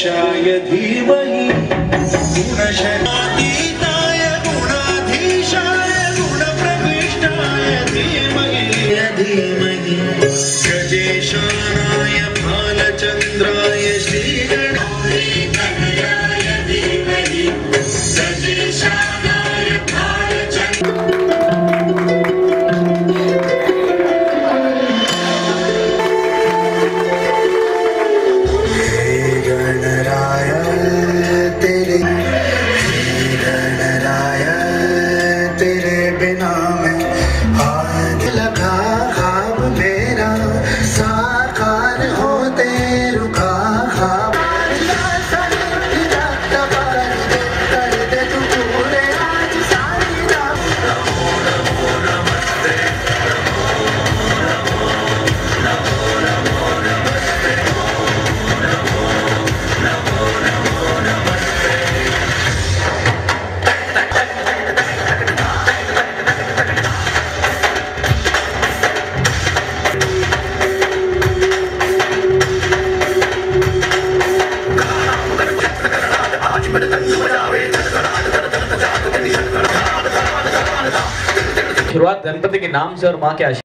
गणेशाय धीमहि गुणशतीताय गुणाधीशाय गुणप्रविष्टाय धीमहि धीमहि गजेशानाय भालचन्द्राय श्रीगणाय धीमहि गजेशानाय शुरुआत गणपति के नाम से और माँ के आशीर्वाद